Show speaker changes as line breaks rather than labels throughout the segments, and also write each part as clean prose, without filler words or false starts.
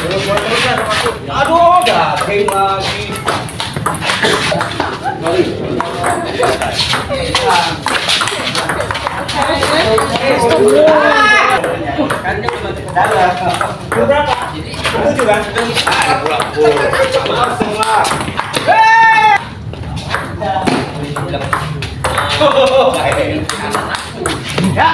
Aduh, garing lagi. Kan dia belum dalam. Berapa? Itu juga. Langsung lah. Ya.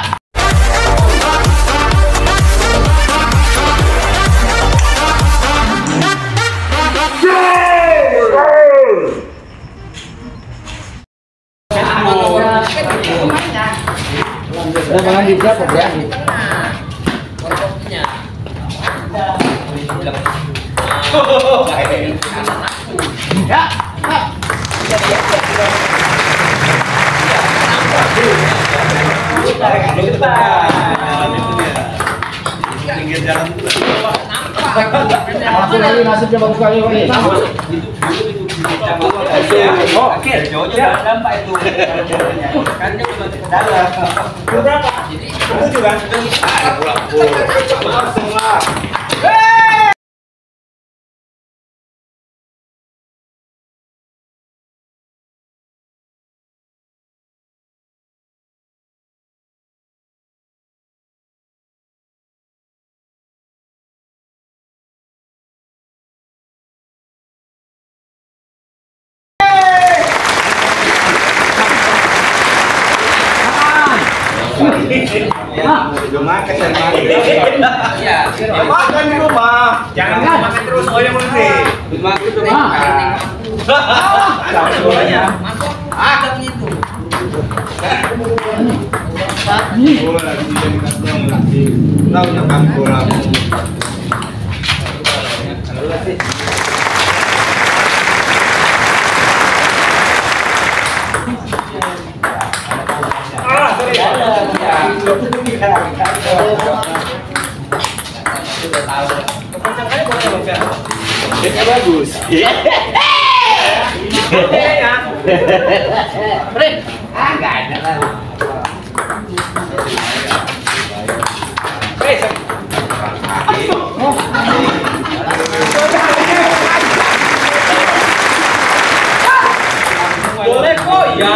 Jangan dijawab ya.
Ya. Pinggir jalan itu.
Langsung lagi nasibnya bagus sekali ini.
Oh, oke. Jauhnya dalam Pak itu. Kan dia belum dalam. Berapa? Itu juga. Langsung lah. Rumah kesan ya, makan di rumah. Jangan makan terus, oh yang mulai. Rumah itu makan. Semuanya. Ada itu. Oh, lagi dijadikan pulang lagi. Tahu nak kampung lagi. Bagus. Enggak ada lah. Boleh kok ya.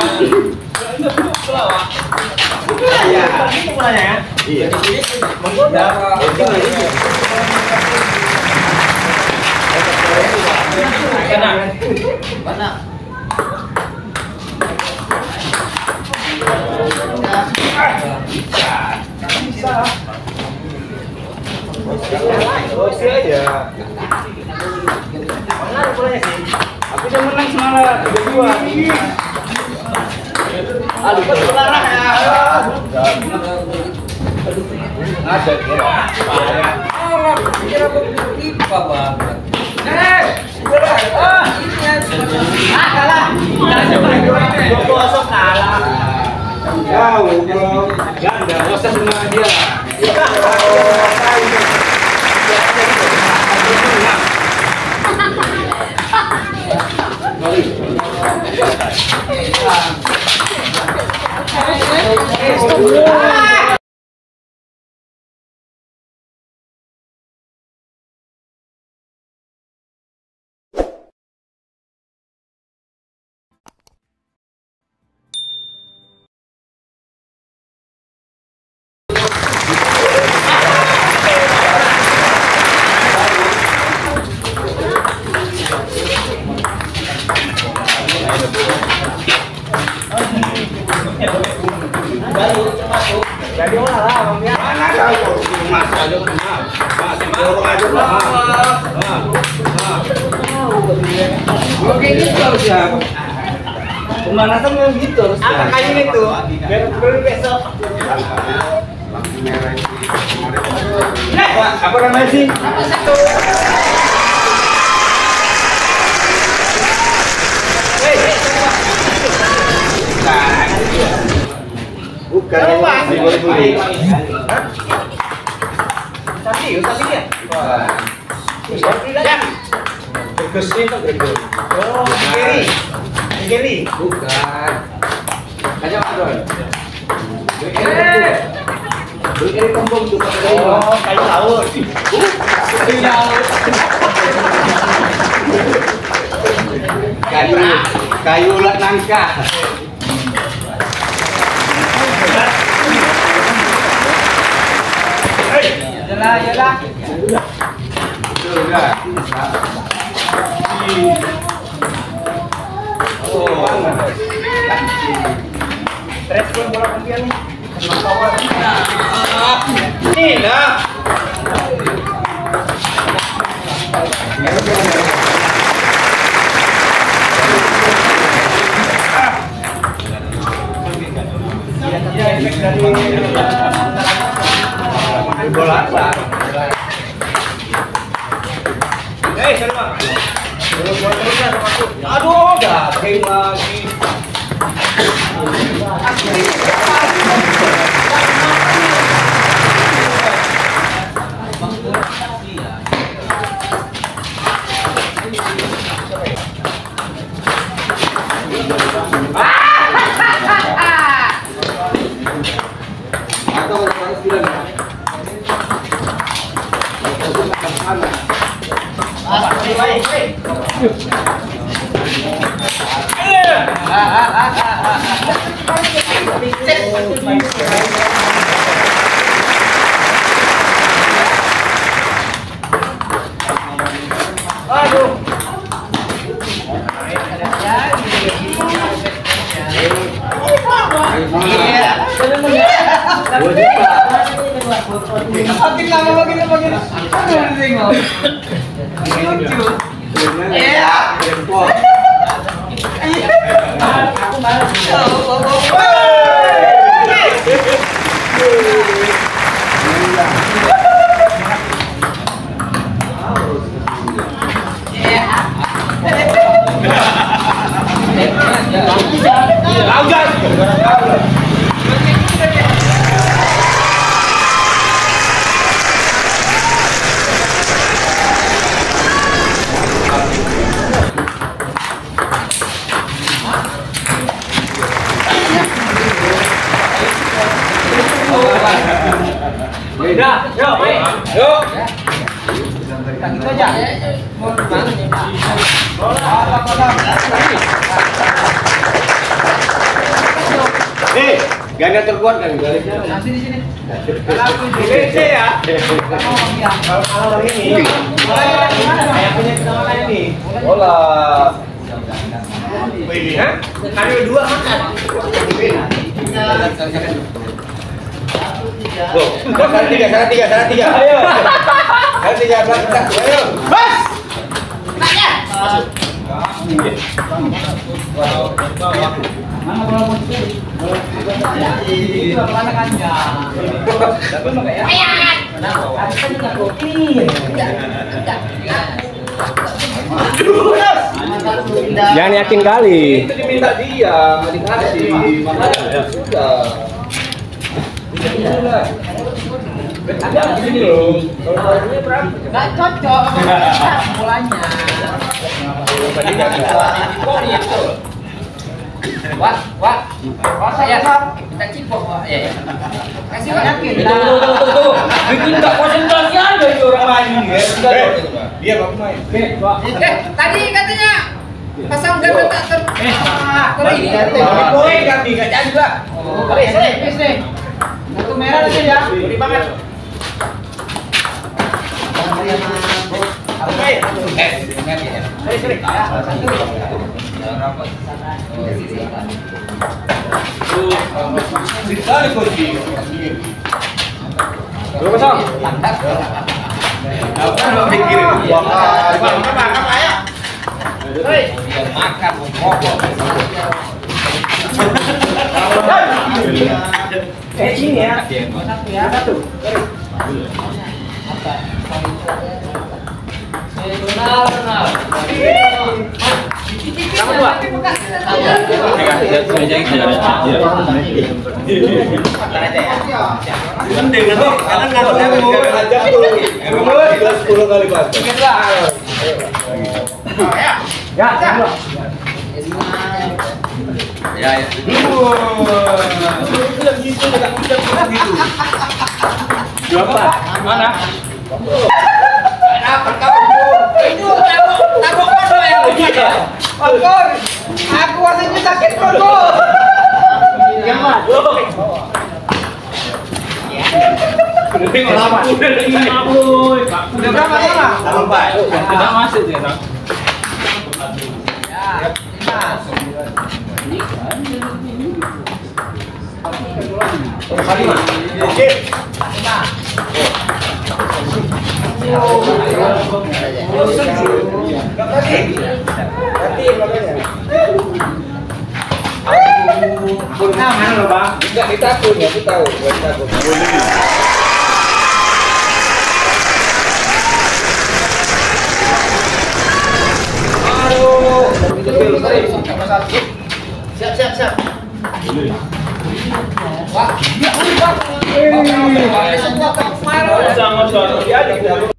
Iya, itu mulanya ya. Iya. Mana? Bisa. Oh, ya. Mana bolanya sih? Aku udah menang semalam 2-2. Aduh, berlarang ya. Ada kira. Kira pipa banget. Kalah. Kosong kalah. Jauh, bro. Ganda, usah sama dia. Jadi mana lah, mana kau mas aja oke gitu harus ya. Pemanasan yang gitu harus. Apa kayu itu? Biar dulu besok. Lampu merah itu. Apa namanya sih? Bukan ini beli. Sapi ya? Wah. Ya. Kesini tak gitu. Oh, Geri. Bukan. Aja Pak Don. Beli kembang tuh pakai kayu laut. Kayu laut. Kayu nangka. Yalah. Sudah. Respon bola kalian nih. Ini dah. Bola apa? Sorry bang. Aduh, garing lagi. Aduh. Makin lama makin. Lucu. Iya. Aku malas. Udah, yuk. Kita aja. Mau gimana nih, Pak? Ganda terkuat kan garisnya. Masih di sini. Kalau ya. Kalau ini. Kayak punya sama ini. Bola. Ini, ha? Kali dua makan. Loh, salah tiga. Ayo. Salah tiga, belakang. Ayo. Bas. Naknya. Mana bola putih? Itu mana kanja? Tapi enggak ya?
Jangan yakin kali.
Itu diminta dia, nggak dikasih. Makanya sudah. Ada di sini loh. Kalau ini berapa?
Nggak cocok bolanya. Wah, saya kita cipok, Wak. Ya. Kasih yakin.
Tuh. Bikin nggak konsentrasi aja di orang lain ya. Dia nggak main.
Tadi katanya pasang ganda tak ter. Ini.
Boleh ganti, nggak jadi juga.
Please nih. Satu merah aja ya.
Beri banget. Ini ya. Satu.
Kamu dua. Ya, ya.
Bilang gitu, nggak bisa bilang gitu.
Berapa? Mana?
Dapat kamu. Itu tabuk kono yang begitu.
Angkor, aku rasanya sakit perut.
Gimana?
Udah berapa lama?
Tidak masuk ya, Bang.
Ya, 5.
Oke. Mana lo bang? Enggak ditakut ya, aku tahu. Takut. Aduh. Siap.
Wah,
Sama-sama.